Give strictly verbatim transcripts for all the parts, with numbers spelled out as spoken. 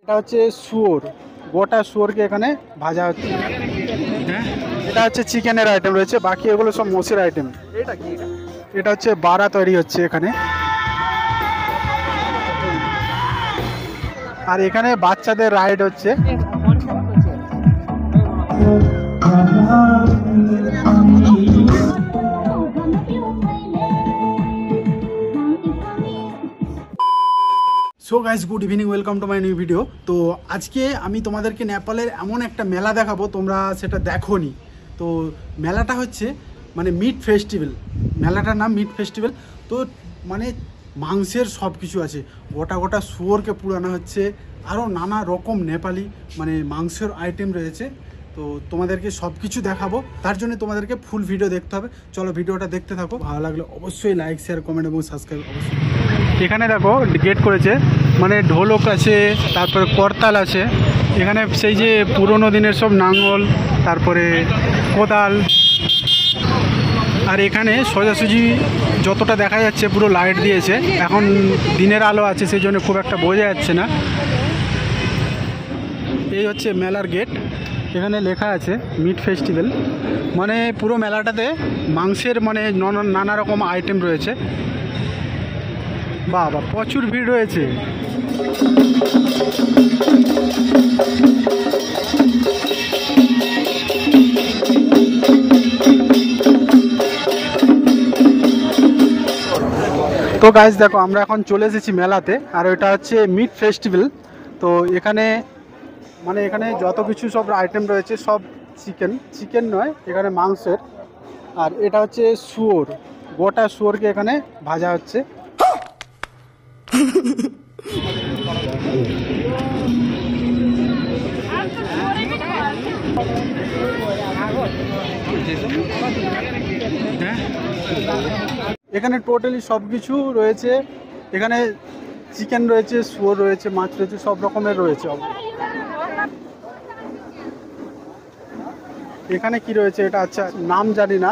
এটা হচ্ছে শুয়োর, গোটা শুয়োরকে এখানে ভাজা হচ্ছে। হ্যাঁ, এটা হচ্ছে চিকেনের আইটেম রয়েছে, বাকি এগুলো সব মোষের আইটেম। এটা কি? এটা হচ্ছে বাড়া তৈরি হচ্ছে এখানে। আর এখানে বাচ্চাদের রাইড হচ্ছে। So guys, good evening, welcome to my new video. তো আজকে আমি তোমাদেরকে নেপালের এমন একটা মেলা দেখাবো, তোমরা সেটা দেখোনি। তো মেলাটা হচ্ছে মানে মিট ফেস্টিভ্যাল, মেলাটার নাম মিট ফেস্টিভ্যাল। তো মানে মাংসের সব কিছু আছে, গোটা গোটা শুয়োরকে পুরানো হচ্ছে, আরও নানা রকম নেপালি মানে মাংসের আইটেম রয়েছে। তো তোমাদেরকে সব কিছু দেখাবো, তার জন্য তোমাদেরকে ফুল ভিডিও দেখতে হবে। চলো ভিডিওটা দেখতে থাকো, ভালো লাগলে অবশ্যই লাইক, শেয়ার, কমেন্ট এবং সাবস্ক্রাইব অবশ্যই। এখানে দেখো গেট করেছে, মানে ঢোলক আছে, তারপরে করতাল আছে। এখানে সেই যে পুরোনো দিনের সব নাঙ্গল, তারপরে কোদাল। আর এখানে সোজাসুজি যতটা দেখা যাচ্ছে পুরো লাইট দিয়েছে, এখন দিনের আলো আছে সেই জন্য খুব একটা বোঝা যাচ্ছে না। এই হচ্ছে মেলার গেট, এখানে লেখা আছে মিট ফেস্টিভ্যাল। মানে পুরো মেলাটাতে মাংসের মানে নানা রকম আইটেম রয়েছে। বাবা, প্রচুর ভিড় রয়েছে। তো গাইস দেখো, আমরা এখন চলে এসেছি মেলাতে, আর ওইটা হচ্ছে মিট ফেস্টিভ্যাল। তো এখানে মানে এখানে যত কিছু সব আইটেম রয়েছে সব চিকেন, চিকেন নয় এখানে মাংসের। আর এটা হচ্ছে শুয়োর, গোটা শুয়োরকে এখানে ভাজা হচ্ছে। এখানে টোটালি সব কিছু রয়েছে, এখানে চিকেন রয়েছে, শুয়োর রয়েছে, মাছ রয়েছে, সব রকমের রয়েছে। এখানে কি রয়েছে এটা আচ্ছা নাম জানি না।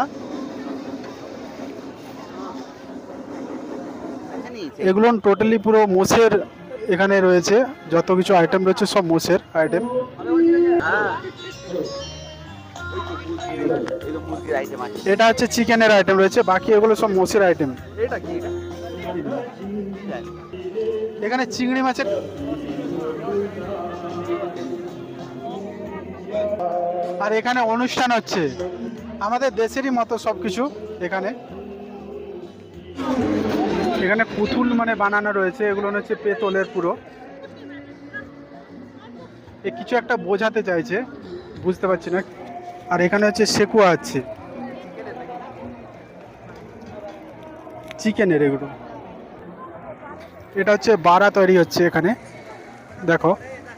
এগুলো টোটালি পুরো মোষের এখানে রয়েছে, যত কিছু আইটেম রয়েছে সব মোষের আইটেম। এটা হচ্ছে চিকেনের আইটেম রয়েছে, বাকি এগুলো সব মোষের আইটেম। এটা কি? এখানে চিংড়ি মাছের। আর এখানে অনুষ্ঠান হচ্ছে আমাদের দেশেরই মতো সবকিছু। এখানে এখানে পুতুল মানে বানানো রয়েছে, এগুলো হচ্ছে পেতলের পুরো। এ কিছু একটা বোঝাতে চাইছে, বুঝতে পারছি না। আর এখানে হচ্ছে সেকুয়া আছে চিকেনের, এগুলো। এটা হচ্ছে বাড়া তৈরি হচ্ছে এখানে, দেখো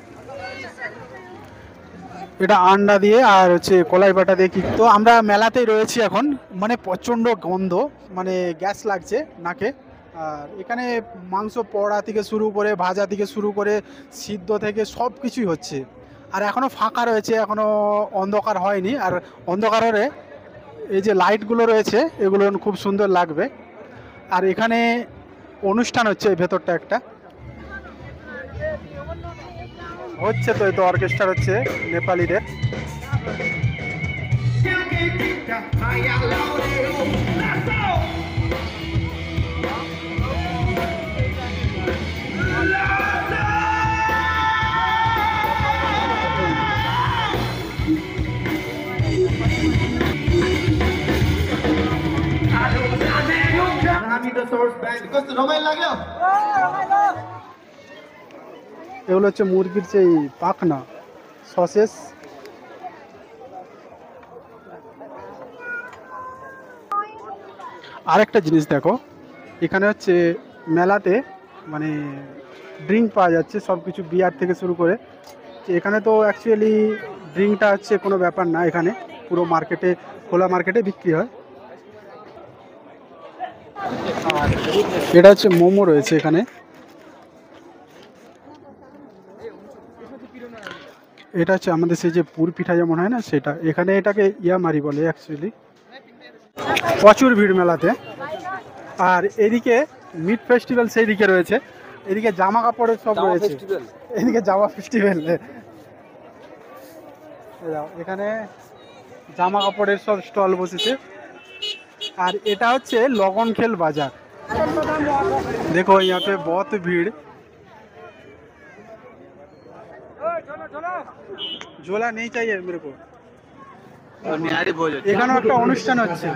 এটা আন্ডা দিয়ে আর হচ্ছে কলাই বাটা দিয়ে। কি তো আমরা মেলাতেই রয়েছি এখন, মানে প্রচণ্ড গন্ধ, মানে গ্যাস লাগছে নাকে। আর এখানে মাংস পোড়া থেকে শুরু করে ভাজা থেকে শুরু করে সিদ্ধ থেকে সব কিছুই হচ্ছে। আর এখনও ফাঁকা রয়েছে, এখনও অন্ধকার হয়নি। আর অন্ধকার হলে এই যে লাইটগুলো রয়েছে এগুলো খুব সুন্দর লাগবে। আর এখানে অনুষ্ঠান হচ্ছে এই ভেতরটা একটা হচ্ছে, তো এই তো অর্কেস্ট্রা হচ্ছে নেপালিদের। এগুলো হচ্ছে মুরগির সেই পাখনা, সসেস। আরেকটা জিনিস দেখো, এখানে হচ্ছে মেলাতে মানে ড্রিঙ্ক পাওয়া যাচ্ছে, সব কিছু বিয়ার থেকে শুরু করে। এখানে তো অ্যাকচুয়ালি ড্রিঙ্কটা হচ্ছে কোনো ব্যাপার না, এখানে পুরো মার্কেটে, খোলা মার্কেটে বিক্রি হয়। এটা হচ্ছে মোমো রয়েছে এখানে। এটা হচ্ছে আমাদের সেই যে পুর পিঠা যেমন হয় না সেটা, এখানে এটাকে ইয়ামারি বলে অ্যাকচুয়ালি। প্রচুর ভিড় মেলাতে। আর এদিকে মিট ফেস্টিভ্যাল সেই দিকে রয়েছে, এদিকে জামা কাপড়ের সব রয়েছে, এদিকে জামা ফেস্টিভ্যাল। এখানে জামা কাপড়ের সব স্টল বসেছে। আর এটা হচ্ছে লগনখেল বাজার। দেখো यहाँ पे बहुत भीड़। झोला नहीं चाहिए मेरे को। এখানে একটা অনুষ্ঠান হচ্ছে।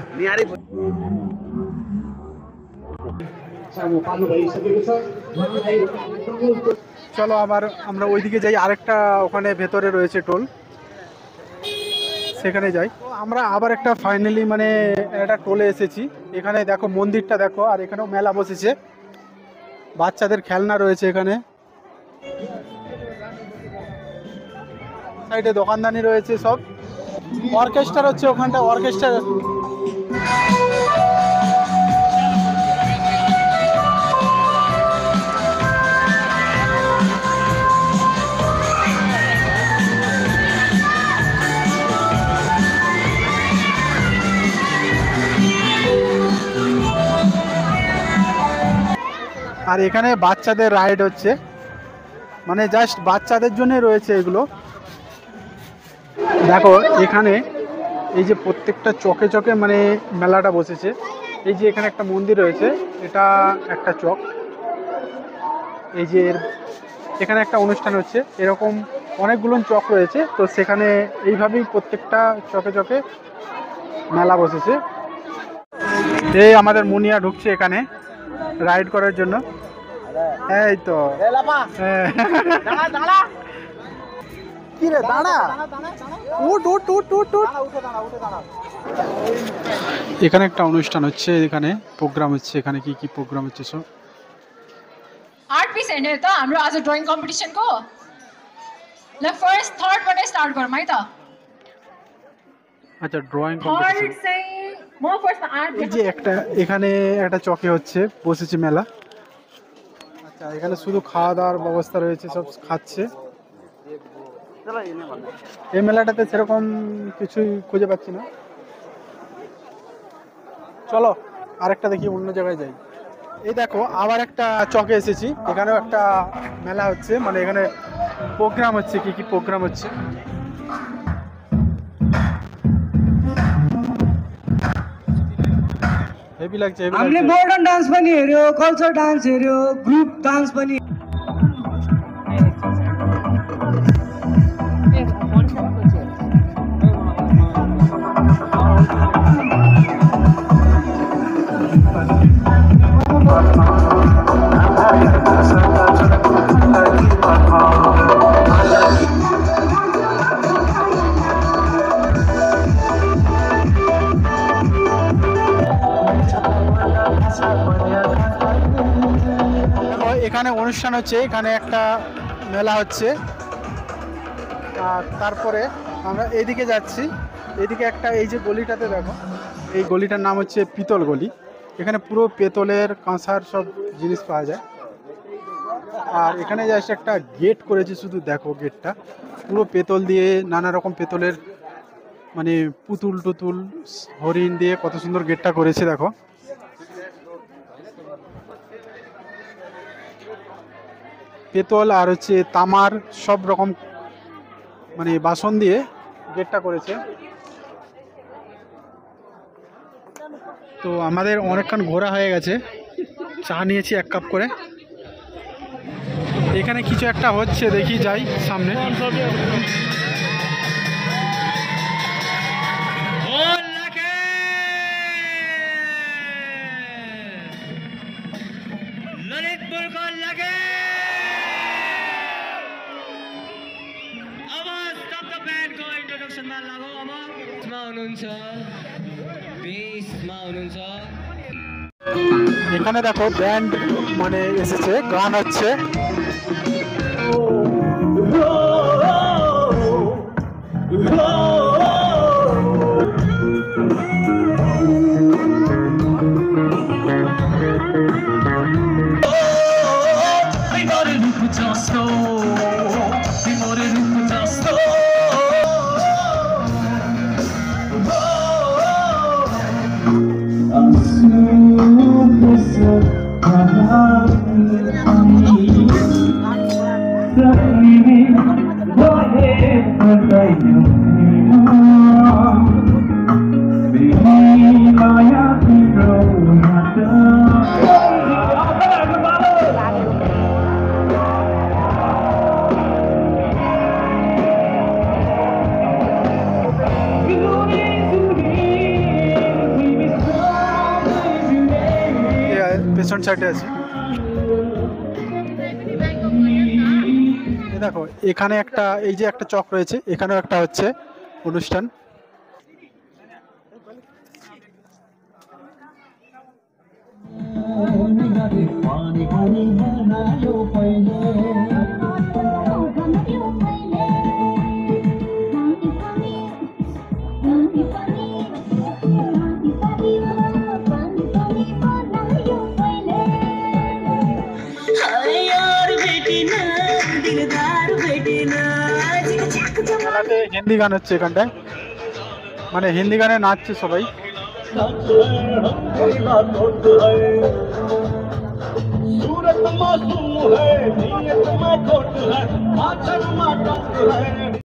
চলো আবার আমরা ওইদিকে যাই, আরেকটা ওখানে ভেতরে রয়েছে টোল, সেখানে যাই। আমরা আবার একটা ফাইনালি মানে একটা টোলে এসেছি। এখানে দেখো মন্দিরটা দেখো, আর এখানেও মেলা বসেছে, বাচ্চাদের খেলনা রয়েছে এখানে, সাইডে দোকানদানি রয়েছে সব। অর্কেস্ট্রা হচ্ছে ওখানটা, অর্কেস্ট্রা। আর এখানে বাচ্চাদের রাইড হচ্ছে, মানে জাস্ট বাচ্চাদের জন্য রয়েছে এগুলো। দেখো এখানে এই যে প্রত্যেকটা চকে চকে মানে মেলাটা বসেছে। এই যে এখানে একটা মন্দির রয়েছে, এটা একটা চক। এই যে এখানে একটা অনুষ্ঠান হচ্ছে, এরকম অনেকগুলো চক রয়েছে, তো সেখানে এইভাবেই প্রত্যেকটা চকে চকে মেলা বসেছে। এই আমাদের মুনিয়া ঢুকছে এখানে রাইড করার জন্য। এই তো কি রে, দাঁড়া, উঠ উঠ উঠ উঠ উঠ। এখানে একটা অনুষ্ঠান হচ্ছে, এখানে প্রোগ্রাম হচ্ছে। এখানে কি কি প্রোগ্রাম হচ্ছে সব? आठ पिस हेर्ने हो त हाम्रो आज ड्रइङ कम्पिटिसनको। ल फर्स्ट थर्ड बाटै स्टार्ट गरौँ है त। আচ্ছা, ড্রয়িং थर्ड কম্পিটিশন। चाहिँ म फर्स्ट आठ এই যে একটা এখানে একটা চকে হচ্ছে, বসেছে মেলা। আচ্ছা, এখানে শুধু খাওয়া দাওয়ার ব্যবস্থা রয়েছে, সব খাচ্ছে। এই মেলাটাতে সেরকম কিছুই খুঁজে পাচ্ছি না। চলো আরেকটা দেখি, অন্য জায়গায় যাই। এই দেখো আবার একটা চকে এসেছি, এখানেও একটা মেলা হচ্ছে, মানে এখানে প্রোগ্রাম হচ্ছে। কি কি প্রোগ্রাম হচ্ছে? हेभी लाग्छ, हेभी लाग्छ। हामीले मोडर्न डान्स पनि हेर्यो, कल्चर डान्स हेर्यो, ग्रुप डान्स पनि। এখানে অনুষ্ঠান হচ্ছে, এখানে একটা মেলা হচ্ছে। আর তারপরে আমরা এইদিকে যাচ্ছি, এদিকে একটা এই যে গলিটাতে দেখো, এই গলিটার নাম হচ্ছে পিতল গলি। এখানে পুরো পেতলের কাঁসার সব জিনিস পাওয়া যায়। আর এখানে জাস্ট একটা গেট করেছে, শুধু দেখো গেটটা পুরো পেতল দিয়ে, নানা রকম পেতলের মানে পুতুল টুতুল হরিণ দিয়ে কত সুন্দর গেটটা করেছে দেখো। পেতল আর হচ্ছে তামার সব রকম মানে বাসন দিয়ে গেটটা করেছে। তো আমাদের অনেকক্ষণ ঘোরা হয়ে গেছে, চা নিয়েছি এক কাপ করে। এখানে কিছু একটা হচ্ছে, দেখি যাই সামনে। এখানে দেখো ব্যান্ড মানে এসেছে, গান হচ্ছে। পেছন সাইডে আছে এই দেখো এখানে একটা এই যে একটা চক রয়েছে এখানেও একটা হচ্ছে অনুষ্ঠান মেলাতে হিন্দি গান হচ্ছে এখানটায় মানে হিন্দি গানে নাচছে সবাই सूरत मासूम है नीयत में खोट है